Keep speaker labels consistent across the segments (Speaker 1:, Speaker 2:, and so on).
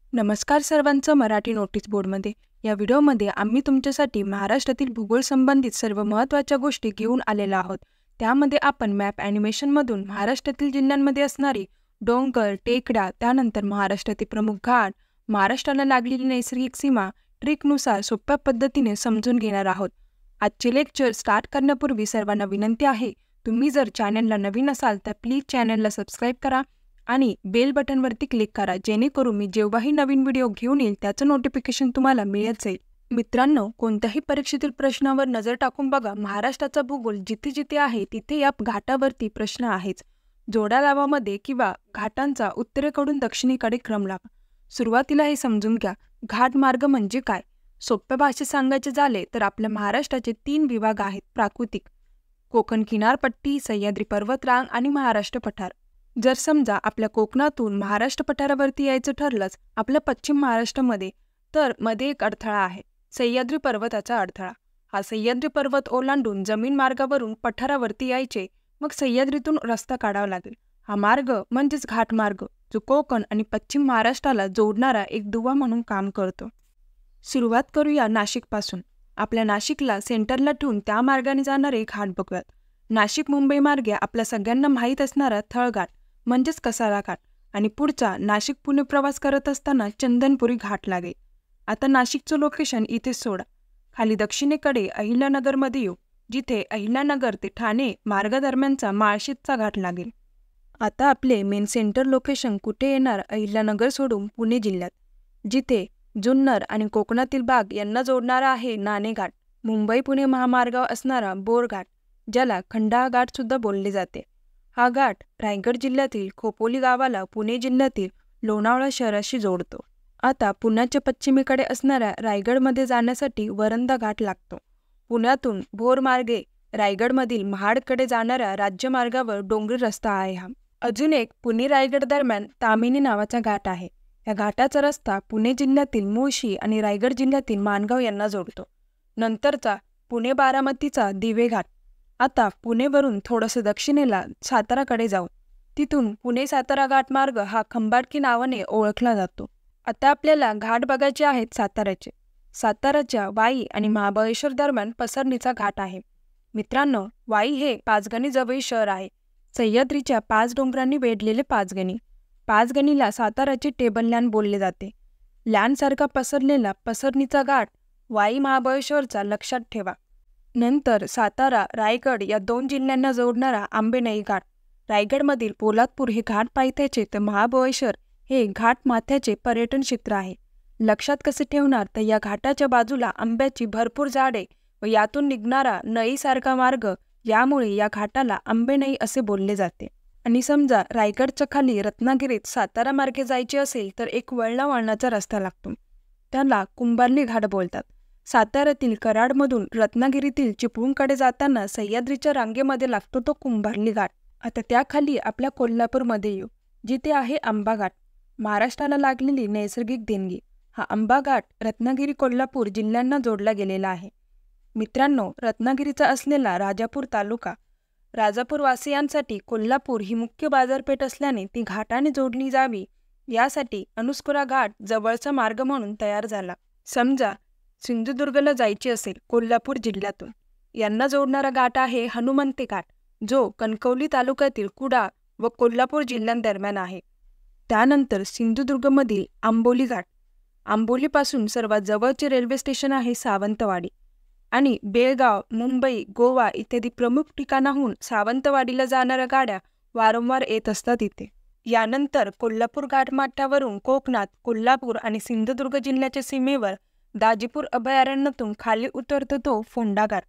Speaker 1: नमस्कार सर्वांचं मराठी नोटीस बोर्डमध्ये. या व्हिडिओमध्ये आम्ही तुमच्यासाठी महाराष्ट्रातील भूगोल संबंधित सर्व महत्त्वाच्या गोष्टी घेऊन आलेलो आहोत. त्यामध्ये आपण मॅप ॲनिमेशनमधून महाराष्ट्रातील जिल्ह्यांमध्ये असणारी डोंगर, टेकड्या, त्यानंतर महाराष्ट्रातील प्रमुख घाट, महाराष्ट्राला लागलेली नैसर्गिक सीमा ट्रिकनुसार सोप्या पद्धतीने समजून घेणार आहोत. आजचे लेक्चर स्टार्ट करण्यापूर्वी सर्वांना विनंती आहे, तुम्ही जर चॅनलला नवीन असाल तर प्लीज चॅनलला सबस्क्राईब करा आणि बेल बटनवरती क्लिक करा, जेणेकरून मी जेव्हाही नवीन व्हिडिओ घेऊन येईल त्याचं नोटिफिकेशन तुम्हाला मिळत जाईल. मित्रांनो, कोणत्याही परीक्षेतील प्रश्नावर नजर टाकून बघा. महाराष्ट्राचा भूगोल जिथे जिथे आहे तिथे या घाटावरती प्रश्न आहेच. जोड्या लावामध्ये किंवा घाटांचा उत्तरेकडून दक्षिणेकडे क्रम लावा. सुरुवातीला हे समजून घ्या, घाट मार्ग म्हणजे काय. सोप्या भाषेत सांगायचे झाले तर आपल्या महाराष्ट्राचे 3 विभाग आहेत: प्राकृतिक, कोकण किनारपट्टी, सह्याद्री पर्वतरांग आणि महाराष्ट्र पठार. जर समजा आपल्या कोकणातून महाराष्ट्र पठारावरती यायचं ठरलंच आपल्या पश्चिम महाराष्ट्रामध्ये, तर मध्ये एक अडथळा आहे, सह्याद्री पर्वताचा अडथळा. हा सह्याद्री पर्वत ओलांडून जमीन मार्गावरून पठारावरती यायचे, मग सह्याद्रीतून रस्ता काढावा लागेल. हा मार्ग म्हणजेच घाटमार्ग, जो कोकण आणि पश्चिम महाराष्ट्राला जोडणारा एक दुवा म्हणून काम करतो. सुरुवात करूया नाशिकपासून. आपल्या नाशिकला सेंटरला ठेवून त्या मार्गाने जाणारे घाट बघूयात. नाशिक मुंबई मार्गे आपल्या सगळ्यांना माहीत असणारा थळघाट म्हणजेच कसारा घाट आणि पुढचा नाशिक पुणे प्रवास करत असताना चंदनपुरी घाट लागेल. आता नाशिकचं लोकेशन इथे सोडा, खाली दक्षिणेकडे अहिल्यानगरमध्ये येऊ, जिथे अहिल्यानगर ते ठाणे मार्गादरम्यानचा माळशेजचा घाट लागेल. आता आपले मेन सेंटर लोकेशन कुठे येणार? अहिल्यानगर सोडून पुणे जिल्ह्यात, जिथे जुन्नर आणि कोकणातील भाग यांना जोडणारा आहे नाणे घाट, मुंबई पुणे महामार्गावर असणारा बोरघाट, ज्याला खंडाळा घाट सुद्धा बोलले जाते. हा घाट रायगड जिल्ह्यातील खोपोली गावाला पुणे जिल्ह्यातील लोणावळा शहराशी जोडतो. आता पुण्याच्या पश्चिमेकडे असणाऱ्या रायगडमध्ये जाण्यासाठी वरंधा घाट लागतो. पुण्यातून भोर मार्गे रायगडमधील महाडकडे जाणाऱ्या राज्यमार्गावर डोंगरी रस्ता आहे हा. अजून एक पुणे रायगड दरम्यान तामिनी नावाचा घाट आहे. या घाटाचा रस्ता पुणे जिल्ह्यातील मुळशी आणि रायगड जिल्ह्यातील माणगाव यांना जोडतो. नंतरचा पुणे बारामतीचा दिवे घाट. आता पुणेवरून थोडंसं दक्षिणेला साताराकडे जाऊ, तिथून पुणे सातारा घाटमार्ग हा खंबाटकी नावाने ओळखला जातो. आता आपल्याला घाट बघायचे आहेत साताऱ्याचे. साताराच्या वाई आणि महाबळेश्वर दरम्यान पसरणीचा घाट आहे. मित्रांनो, वाई हे पाचगणीजवळील शहर आहे. सह्याद्रीच्या 5 डोंगरांनी वेढलेले पाचगणी. पाचगणीला साताराचे टेबल लँड बोलले जाते. लँडसारखा पसरलेला पसरणीचा घाट वाई महाबळेश्वरचा लक्षात ठेवा. नंतर सातारा रायगड या 2 जिल्ह्यांना जोडणारा आंबेनळी घाट. रायगडमधील पोलादपूर हे घाट पायथ्याचे तर महाबळेश्वर हे घाट माथ्याचे पर्यटन क्षेत्र आहे. लक्षात कसे ठेवणार तर या घाटाच्या बाजूला आंब्याची भरपूर झाडे व यातून निघणारा नळीसारखा मार्ग, यामुळे या घाटाला आंबेनळी असे बोलले जाते. आणि समजा रायगडच्या खाली रत्नागिरीत सातारा मार्गे जायचे असेल तर एक वळणावळणाचा रस्ता लागतो, त्याला कुंभार्ली घाट बोलतात. साताऱ्यातील कराडमधून रत्नागिरीतील चिपळूणकडे जाताना सह्याद्रीच्या रांगेमध्ये लागतो तो कुंभार्ली घाट. आता त्याखाली आपल्या कोल्हापूरमध्ये येऊ, जिथे आहे आंबा घाट, महाराष्ट्राला लागलेली नैसर्गिक देणगी. हा आंबा घाट रत्नागिरी कोल्हापूर जिल्ह्यांना जोडला गेलेला आहे. मित्रांनो, रत्नागिरीचा असलेला राजापूर तालुका, राजापूरवासियांसाठी कोल्हापूर ही मुख्य बाजारपेठ असल्याने ती घाटाने जोडली जावी, यासाठी अनुस्कुरा घाट जवळचा मार्ग म्हणून तयार झाला. समजा सिंधुदुर्गला जायचे असेल कोल्हापूर जिल्ह्यातून, यांना जोडणारा घाट आहे हनुमंते घाट, जो कणकवली तालुक्यातील कुडाळ व कोल्हापूर जिल्ह्यांदरम्यान आहे. त्यानंतर सिंधुदुर्गमधील आंबोली घाट. आंबोलीपासून सर्वात जवळचे रेल्वे स्टेशन आहे सावंतवाडी आणि बेळगाव, मुंबई, गोवा इत्यादी प्रमुख ठिकाणाहून सावंतवाडीला जाणाऱ्या गाड्या वारंवार येत असतात इथे. यानंतर कोल्हापूर घाटमाथ्यावरून कोकणात कोल्हापूर आणि सिंधुदुर्ग जिल्ह्याच्या सीमेवर दाजीपूर अभयारण्यातून खाली उतरतो तो फोंडा घाट.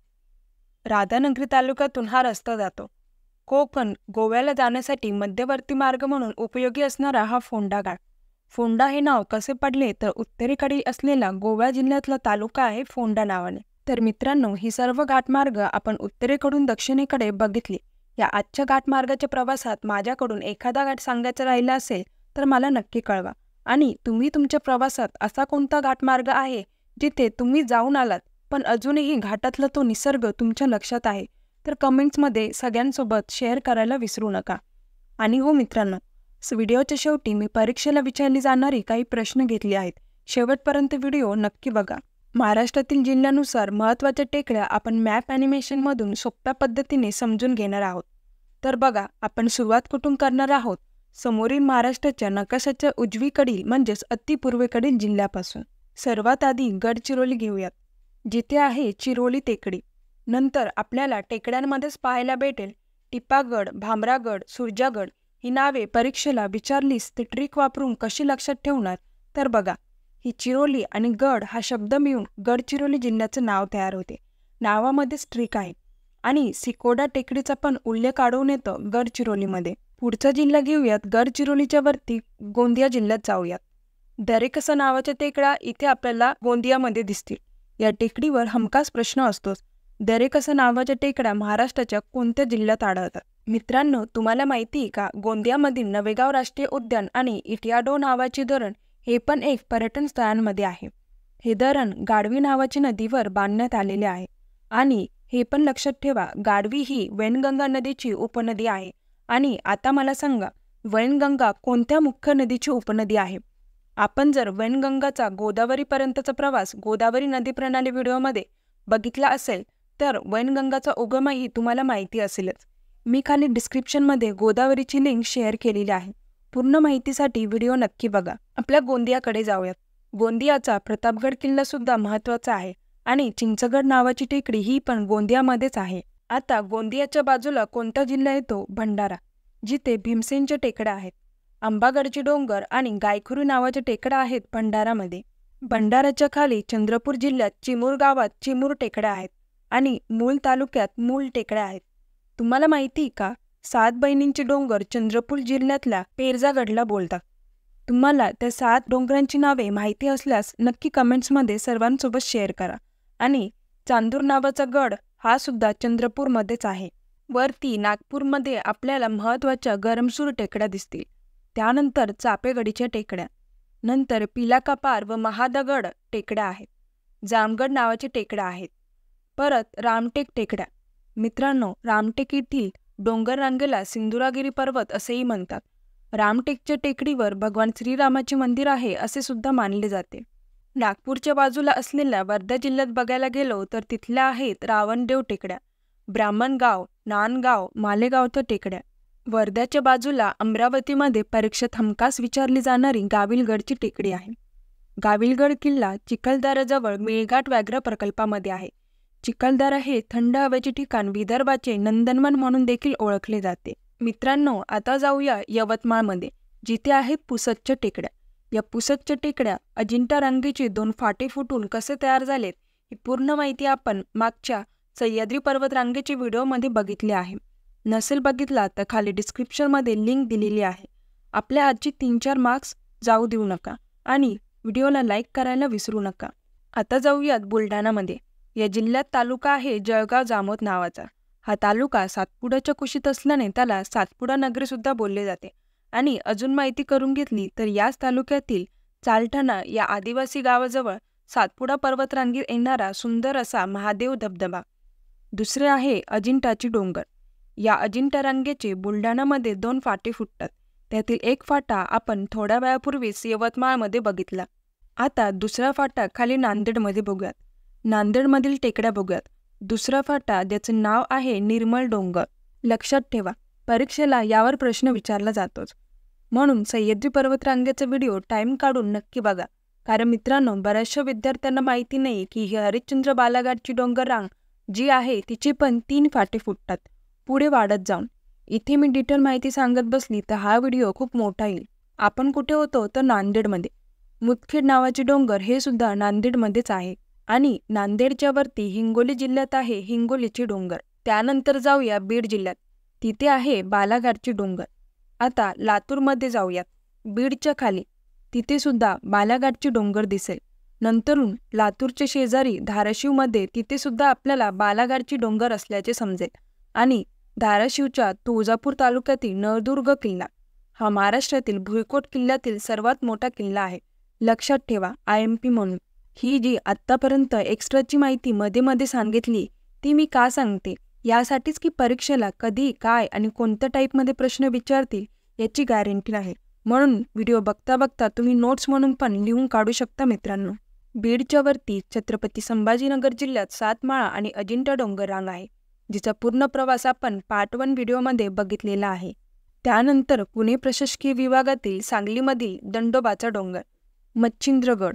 Speaker 1: राधानगरी तालुक्यातून हा रस्ता जातो. कोकण गोव्याला जाण्यासाठी मध्यवर्ती मार्ग म्हणून उपयोगी असणारा हा फोंडा घाट. फोंडा हे नाव कसे पडले तर उत्तरेकडे असलेला गोवा जिल्ह्यातला तालुका आहे फोंडा नावाने. तर मित्रांनो, ही सर्व घाटमार्ग आपण उत्तरेकडून दक्षिणेकडे बघितली. या आजच्या घाटमार्गाच्या प्रवासात माझ्याकडून एखादा घाट सांगायचा राहिला असेल तर मला नक्की कळवा. आणि तुम्ही तुमच्या प्रवासात असा कोणता घाटमार्ग आहे जिथे तुम्ही जाऊन आलात पण अजूनही घाटातला तो निसर्ग तुमच्या लक्षात आहे, तर कमेंट्समध्ये सगळ्यांसोबत शेअर करायला विसरू नका. आणि हो मित्रांनो, व्हिडिओच्या शेवटी मी परीक्षेला विचारली जाणारी काही प्रश्न घेतले आहेत. शेवटपर्यंत व्हिडिओ नक्की बघा. महाराष्ट्रातील जिल्ह्यानुसार महत्त्वाच्या टेकड्या आपण मॅप ॲनिमेशनमधून सोप्या पद्धतीने समजून घेणार आहोत. तर बघा, आपण सुरुवात कुठून करणार आहोत? समोरील महाराष्ट्राच्या नकाशाच्या उजवीकडील म्हणजेच अतिपूर्वेकडील जिल्ह्यापासून. सर्वात आधी गडचिरोली घेऊयात, जिथे आहे चिरोली टेकडी. नंतर आपल्याला टेकड्यांमध्येच पाहायला भेटेल टिपागड, भामरागड, सुरजागड. ही नावे परीक्षेला विचारलीस ते ट्रिक वापरून कशी लक्षात ठेवणार? तर बघा, ही चिरोली आणि गड हा शब्द मिळून गडचिरोली जिल्ह्याचं नाव तयार होते. नावामध्येच ट्रिक आहे आणि सिकोडा टेकडीचा पण उल्लेख आढळून येतो गडचिरोलीमध्ये. पुढचा जिल्हा घेऊयात. गडचिरोलीच्या वरती गोंदिया जिल्ह्यात जाऊयात. दरेकसा नावाच्या टेकड्या इथे आपल्याला गोंदियामध्ये दिसतील. या टेकडीवर हमखास प्रश्न असतोच. दरेकसा नावाच्या टेकड्या महाराष्ट्राच्या कोणत्या जिल्ह्यात आढळतात? मित्रांनो, तुम्हाला माहिती आहे का, गोंदियामधील नवेगाव राष्ट्रीय उद्यान आणि इटियाडो नावाचे धरण हे पण एक पर्यटन स्थळांमध्ये आहे. हे धरण गाढवी नावाच्या नदीवर बांधण्यात आलेले आहे आणि हे पण लक्षात ठेवा, गाढवी ही वैनगंगा नदीची उपनदी आहे. आणि आता मला सांगा, वैनगंगा कोणत्या मुख्य नदीची उपनदी आहे? आपण जर वैनगंगाचा गोदावरीपर्यंतचा प्रवास गोदावरी नदी प्रणाली व्हिडिओमध्ये बघितला असेल तर वैनगंगाचा उगमही तुम्हाला माहिती असेलच. मी खाली डिस्क्रिप्शनमध्ये गोदावरीची लिंक शेअर केलेली आहे. पूर्ण माहितीसाठी व्हिडिओ नक्की बघा. आपल्या गोंदियाकडे जाऊयात. गोंदियाचा प्रतापगड किल्ला सुद्धा महत्त्वाचा आहे आणि चिंचगड नावाची टेकडी ही पण गोंदियामध्येच आहे. आता गोंदियाच्या बाजूला कोणता जिल्हा येतो? भंडारा, जिथे भीमसेनच्या टेकड्या आहेत. आंबागडचे डोंगर आणि गायखुरी नावाच्या टेकड्या आहेत भंडारामध्ये. भंडाराच्या खाली चंद्रपूर जिल्ह्यात चिमूर गावात चिमूर टेकड्या आहेत आणि मूल तालुक्यात मूल टेकड्या आहेत. तुम्हाला माहिती का, 7 बहिणींचे डोंगर चंद्रपूर जिल्ह्यातल्या पेरजागडला बोलतात. तुम्हाला त्या 7 डोंगरांची नावे माहिती असल्यास नक्की कमेंट्समध्ये सर्वांसोबत शेअर करा. आणि चांदूर नावाचा गड हा सुद्धा चंद्रपूरमध्येच आहे. वरती नागपूरमध्ये आपल्याला महत्त्वाच्या गरमसूर टेकड्या दिसतील. त्यानंतर चापेगडीच्या टेकड्या, नंतर पिलाकापार व महादगड टेकड्या आहेत. जामगड नावाच्या टेकड्या आहेत. परत रामटेक टेकड्या. मित्रांनो, रामटेक येथील डोंगर रांगेला सिंधुरागिरी पर्वत असेही म्हणतात. रामटेकच्या टेकडीवर भगवान श्रीरामाचे मंदिर आहे असे सुद्धा मानले जाते. नागपूरच्या बाजूला असलेल्या वर्धा जिल्ह्यात बघायला गेलो तर तिथल्या आहेत रावणदेव टेकड्या, ब्राह्मणगाव, नांदगाव, मालेगावच्या टेकड्या. वर्ध्याच्या बाजूला अमरावतीमध्ये परीक्षेत हमखास विचारली जाणारी गाविलगडची टेकडी आहे. गाविलगड किल्ला चिखलदऱ्याजवळ मेळघाट व्याघ्र प्रकल्पामध्ये आहे. चिखलदरा हे थंड हवेचे ठिकाण विदर्भाचे नंदनवन म्हणून देखील ओळखले जाते. मित्रांनो, आता जाऊया यवतमाळमध्ये, जिथे आहेत पुसदच्या टेकड्या. या पुसदच्या टेकड्या अजिंठा रांगेचे 2 फाटे फुटून कसे तयार झालेत ही पूर्ण माहिती आपण मागच्या सह्याद्री पर्वत रांगेच्या व्हिडिओमध्ये बघितली आहे. नसेल बघितला तर खाली डिस्क्रिप्शनमध्ये लिंक दिलेली आहे. आपल्या आजची 3-4 मार्क्स जाऊ देऊ नका आणि व्हिडिओला लाईक करायला विसरू नका. आता जाऊयात बुलढाणामध्ये. या जिल्ह्यात तालुका आहे जळगाव जामोद नावाचा. हा तालुका सातपुड्याच्या कुशीत असल्याने त्याला सातपुडा नगरी सुद्धा बोलले जाते. आणि अजून माहिती करून घेतली तर याच तालुक्यातील चालठाणा या आदिवासी गावाजवळ सातपुडा पर्वतरांगेत येणारा सुंदर असा महादेव धबधबा. दुसरे आहे अजिंठाची डोंगर. या अजिंठा रांगेचे बुलढाणामध्ये 2 फाटे फुटतात. त्यातील एक फाटा आपण थोड्या वेळापूर्वीच यवतमाळमध्ये बघितला. आता दुसरा फाटा खाली नांदेडमध्ये बघूयात. नांदेडमधील टेकड्या बघूयात. दुसरा फाटा ज्याचं नाव आहे निर्मळ डोंगर. लक्षात ठेवा, परीक्षेला यावर प्रश्न विचारला जातोच. म्हणून सह्याद्री पर्वतरांगेचा व्हिडिओ टाईम काढून नक्की बघा. कारण मित्रांनो, बऱ्याचशा विद्यार्थ्यांना माहिती नाही की ही हरिश्चंद्र बालाघाटची डोंगर रांग जी आहे तिचे पण 3 फाटे फुटतात पुढे वाढत जाऊन. इथे मी डिटेल माहिती सांगत बसली तर हा व्हिडिओ खूप मोठा येईल. आपण कुठे होतो तर नांदेडमध्ये. मुदखेड नावाचे डोंगर हे सुद्धा नांदेडमध्येच आहे. आणि नांदेडच्या वरती हिंगोली जिल्ह्यात आहे हिंगोलीचे डोंगर. त्यानंतर जाऊया बीड जिल्ह्यात, तिथे आहे बालाघाटचे डोंगर. आता लातूरमध्ये जाऊयात. बीडच्या खाली तिथे सुद्धा बालाघाटचे डोंगर दिसेल. नंतरून लातूरच्या शेजारी धाराशिवमध्ये तिथे सुद्धा आपल्याला बालाघाटची डोंगर असल्याचे समजेल. आणि धाराशिवच्या तुळजापूर तालुक्यातील नळदुर्ग किल्ला हा महाराष्ट्रातील भुईकोट किल्ल्यातील सर्वात मोठा किल्ला आहे. लक्षात ठेवा, IMP म्हणून. ही जी आत्तापर्यंत एक्स्ट्राची माहिती मध्ये मध्ये सांगितली ती मी का सांगते, यासाठीच की परीक्षेला कधी काय आणि कोणत्या टाईपमध्ये प्रश्न विचारतील याची गॅरंटी नाही, म्हणून व्हिडिओ बघता बघता तुम्ही नोट्स म्हणून पण लिहून काढू शकता मित्रांनो. बीडच्या वरती छत्रपती संभाजीनगर जिल्ह्यात सातमाळा आणि अजिंठा डोंगर रांग आहे, जिचा पूर्ण प्रवास आपण पार्ट 1 व्हिडिओमध्ये बघितलेला आहे. त्यानंतर पुणे प्रशासकीय विभागातील सांगलीमधील दंडोबाचा डोंगर, मच्छिंद्रगड,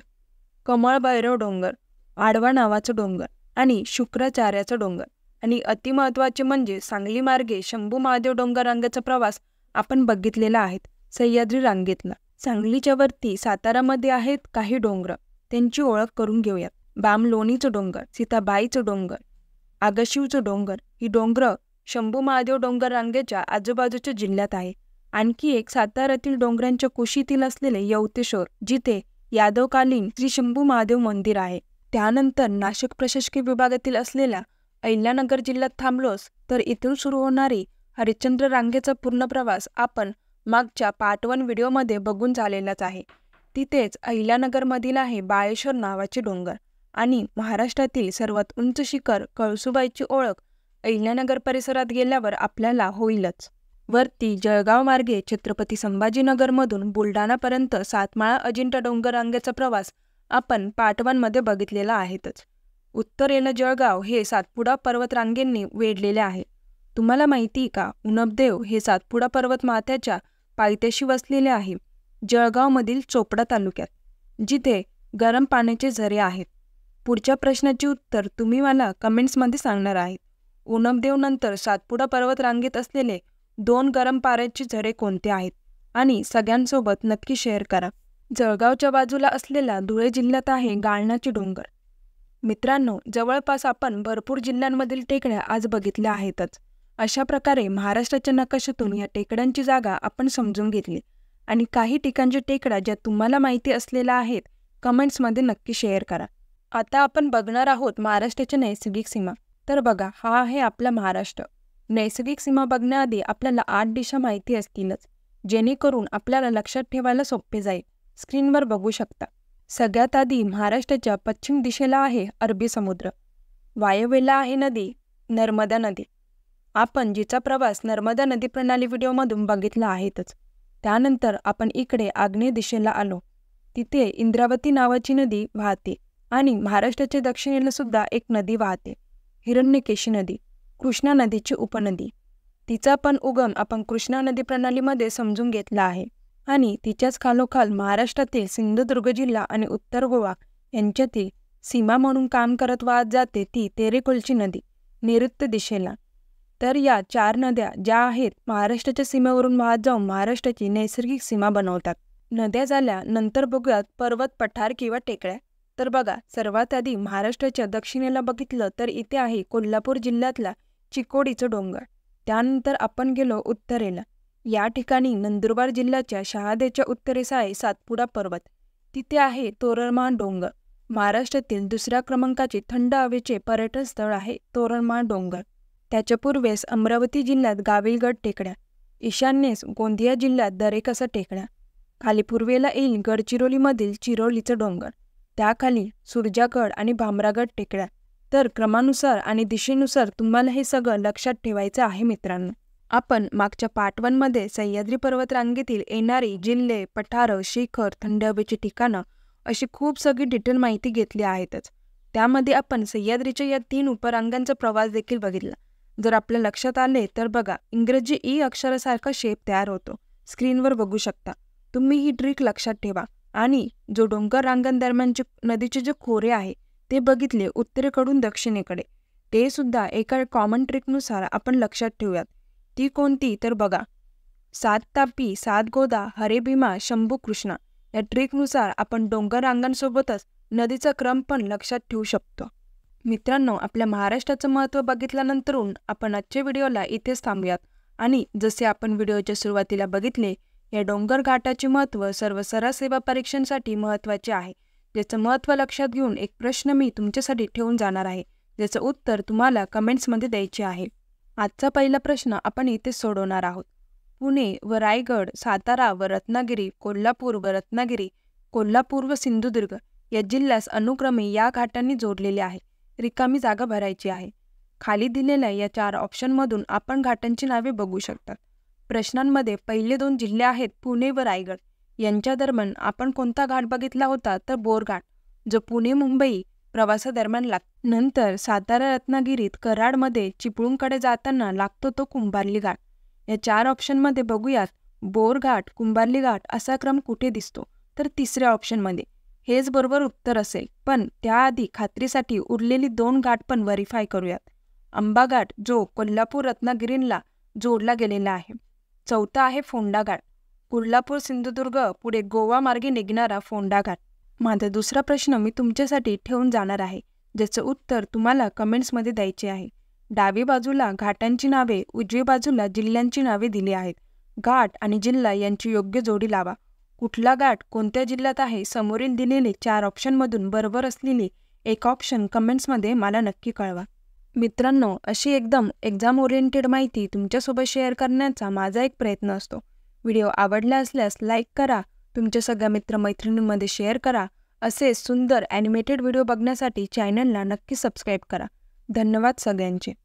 Speaker 1: कमळभैरव डोंगर, आडवा नावाचा डोंगर आणि शुक्राचार्याचा डोंगर आणि अतिमहत्त्वाचे म्हणजे सांगली मार्गे शंभू महादेव डोंगर रांगेचा प्रवास आपण बघितलेला आहे सह्याद्री रांगेतला. सांगलीच्या वरती सातारामध्ये आहेत काही डोंगर, त्यांची ओळख करून घेऊयात. बामलोणीचं डोंगर, सीताबाईचं डोंगर, आगशिवचं डोंगर ही डोंगर शंभू महादेव डोंगर रांगेच्या आजूबाजूच्या जिल्ह्यात आहे. आणखी एक साताऱ्यातील डोंगरांच्या कुशीतील असलेले यवतेश्वर, जिथे यादवकालीन श्री शंभू महादेव मंदिर आहे. त्यानंतर नाशिक प्रशासकीय विभागातील असलेल्या अहिल्यानगर जिल्ह्यात थांबलोस तर इथून सुरू होणारी हरिश्चंद्र रांगेचा पूर्ण प्रवास आपण मागच्या पार्ट 1 व्हिडिओमध्ये बघून झालेलाच आहे. तिथेच अहिल्यानगरमधील आहे बाळेश्वर नावाचे डोंगर आणि महाराष्ट्रातील सर्वात उंच शिखर कळसुबाईची ओळख अहिल्यानगर परिसरात गेल्यावर आपल्याला होईलच. वरती जळगाव मार्गे छत्रपती संभाजीनगरमधून बुलढाणापर्यंत सातमाळा अजिंठा डोंगर रांगेचा प्रवास आपण पार्ट 1 मध्ये बघितलेला आहेतच. उत्तरेला जळगाव हे सातपुडा पर्वत रांगेंनी वेढलेले आहे. तुम्हाला माहिती का, उनबदेव हे सातपुडा पर्वत माथ्याच्या पायथ्याशी वसलेले आहे, जळगावमधील चोपडा तालुक्यात, जिथे गरम पाण्याचे झरे आहेत. पुढच्या प्रश्नाचे उत्तर तुम्ही मला कमेंट्समध्ये सांगणार आहेत. उनबदेव नंतर सातपुडा पर्वत रांगेत असलेले 2 गरम पाण्याचे झरे कोणते आहेत आणि सगळ्यांसोबत नक्की शेअर करा. जळगावच्या बाजूला असलेला धुळे जिल्ह्यात आहे गाळणाचे डोंगर. मित्रांनो, जवळपास आपण भरपूर जिल्ह्यांमधील टेकड्या आज बघितल्या आहेतच. अशा प्रकारे महाराष्ट्राच्या नकाशातून या टेकड्यांची जागा आपण समजून घेतली आणि काही ठिकाणच्या टेकड्या ज्या तुम्हाला माहिती असलेल्या आहेत कमेंट्समध्ये नक्की शेअर करा. आता आपण बघणार आहोत महाराष्ट्राच्या नैसर्गिक सीमा. तर बघा, हा आहे आपला महाराष्ट्र. नैसर्गिक सीमा बघण्याआधी आपल्याला 8 दिशा माहिती असतीलच, जेणेकरून आपल्याला लक्षात ठेवायला सोपे जाईल. स्क्रीनवर बघू शकता. सगळ्यात आधी महाराष्ट्राच्या पश्चिम दिशेला आहे अरबी समुद्र, वायव्येला आहे नदी नर्मदा नदी. आपण जिचा प्रवास नर्मदा नदी प्रणाली व्हिडिओमधून बघितला आहेतच. त्यानंतर आपण इकडे आग्नेय दिशेला आलो, तिथे इंद्रावती नावाची नदी वाहते आणि महाराष्ट्राच्या दक्षिणेला सुद्धा एक नदी वाहते, हिरण्यकेशी नदी, कृष्णा नदीची उपनदी. तिचा पण उगम आपण कृष्णा नदी प्रणालीमध्ये समजून घेतला आहे आणि तिच्याच खालोखाल महाराष्ट्रातील सिंधुदुर्ग जिल्हा आणि उत्तर गोवा यांच्यातील सीमा म्हणून काम करत वाहत जाते ती तेरेखोलची नदी नैऋत्य दिशेला. तर या 4 नद्या ज्या आहेत महाराष्ट्राच्या सीमेवरून वाहत जाऊन महाराष्ट्राची नैसर्गिक सीमा बनवतात. नद्या झाल्या नंतर बघूयात पर्वत, पठार किंवा टेकड्या. तर बघा, सर्वात आधी महाराष्ट्राच्या दक्षिणेला बघितलं तर इथे आहे कोल्हापूर जिल्ह्यातला चिकोडीचं डोंगर. त्यानंतर आपण गेलो उत्तरेला. या ठिकाणी नंदुरबार जिल्ह्याच्या शहाद्याच्या उत्तरेस आहे सातपुडा पर्वत. तिथे आहे तोरणमाळ डोंगर. महाराष्ट्रातील 2ऱ्या क्रमांकाचे थंड हवेचे पर्यटन स्थळ आहे तोरणमाळ डोंगर. त्याच्या पूर्वेस अमरावती जिल्ह्यात गाविलगड टेकड्या, ईशान्येस गोंदिया जिल्ह्यात दरेकसा टेकड्या, खाली पूर्वेला येईल गडचिरोलीमधील चिरोलीचं डोंगर, त्याखाली सुरजागड आणि भामरागड टेकड्या. तर क्रमानुसार आणि दिशेनुसार तुम्हाला हे सगळं लक्षात ठेवायचं आहे मित्रांनो. आपण मागच्या पार्ट 1 मध्ये सह्याद्री पर्वत रांगेतील येणारी जिल्हे, पठारं, शिखर, थंड हवेची ठिकाणं अशी खूप सगळी डिटेल माहिती घेतली आहेतच. त्यामध्ये आपण सह्याद्रीच्या या 3 उपरांगांचा प्रवास देखील बघितला. जर आपल्या लक्षात आले तर बघा, इंग्रजी ई अक्षरासारखा शेप तयार होतो. स्क्रीनवर बघू शकता. तुम्ही ही ट्रिक लक्षात ठेवा आणि जो डोंगर रांगांदरम्यानचे नदीचे जे खोरे आहे ते बघितले उत्तरेकडून दक्षिणेकडे, ते सुद्धा एका कॉमन ट्रिकनुसार आपण लक्षात ठेवूयात. ती कोणती तर बघा, 7 तापी, 7 गोदा, हरे भीमा, शंभू कृष्णा. या ट्रिकनुसार आपण डोंगर रांगांसोबतच नदीचा क्रम पण लक्षात ठेवू शकतो. मित्रांनो, आपल्या महाराष्ट्राचं महत्त्व बघितल्यानंतरून आपण आजच्या व्हिडिओला इथेच थांबूयात आणि जसे आपण व्हिडिओच्या सुरुवातीला बघितले, या डोंगर घाटाचे महत्त्व सर्व सरास सेवा परीक्षांसाठी महत्त्वाचे आहे. ज्याचं महत्त्व लक्षात घेऊन एक प्रश्न मी तुमच्यासाठी ठेवून जाणार आहे, ज्याचं उत्तर तुम्हाला कमेंट्समध्ये द्यायचे आहे. आजचा पहिला प्रश्न आपण इथेच सोडवणार आहोत. पुणे व रायगड, सातारा व रत्नागिरी, कोल्हापूर व रत्नागिरी, कोल्हापूर व सिंधुदुर्ग या जिल्ह्यास अनुक्रमे या घाटांनी जोडलेले आहे. रिकामी जागा भरायची आहे. खाली दिलेल्या या 4 ऑप्शनमधून आपण घाटांची नावे बघू शकतात. प्रश्नांमध्ये पहिले 2 जिल्हे आहेत पुणे व रायगड. यांच्या दरम्यान आपण कोणता घाट बघितला होता तर बोरघाट, जो पुणे मुंबई प्रवासादरम्यान लागतो. नंतर सातारा रत्नागिरीत कराडमध्ये चिपळूणकडे जाताना लागतो तो कुंभार्ली घाट. या 4 ऑप्शनमध्ये बघूयात बोरघाट, कुंभार्ली घाट असा क्रम कुठे दिसतो तर तिसऱ्या ऑप्शनमध्ये. हेच बरोबर उत्तर असेल, पण त्याआधी खात्रीसाठी उरलेली 2 घाट पण व्हेरीफाय करूयात. अंबा घाट जो कोल्हापूर रत्नागिरीला जोडला गेलेला आहे. चौथा आहे फोंडा घाट, कोल्हापूर सिंधुदुर्ग पुढे गोवा मार्गे निघणारा फोंडा घाट. माझा दुसरा प्रश्न मी तुमच्यासाठी ठेवून जाणार आहे, ज्याचं उत्तर तुम्हाला कमेंट्समध्ये द्यायचे आहे. डावी बाजूला घाटांची नावे, उजवी बाजूला जिल्ह्यांची नावे दिली आहेत. घाट आणि जिल्हा यांची योग्य जोडी लावा. कुठला घाट कोणत्या जिल्ह्यात आहे समोरील दिलेले 4 ऑप्शनमधून बरोबर असलेली एक ऑप्शन कमेंट्समध्ये मला नक्की कळवा. मित्रांनो, अशी एकदम एक्झाम ओरिएंटेड माहिती तुमच्यासोबत शेअर करण्याचा माझा एक प्रयत्न असतो. व्हिडिओ आवडला असल्यास लाईक करा, तुमच्या सगळ्या मित्रमैत्रिणींमध्ये शेअर करा. असे सुंदर ॲनिमेटेड व्हिडिओ बघण्यासाठी चॅनलला नक्की सबस्क्राईब करा. धन्यवाद सगळ्यांचे.